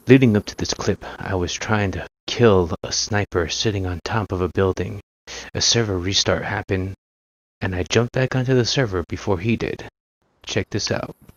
Leading up to this clip, I was trying to kill a sniper sitting on top of a building. A server restart happened, and I jumped back onto the server before he did. Check this out.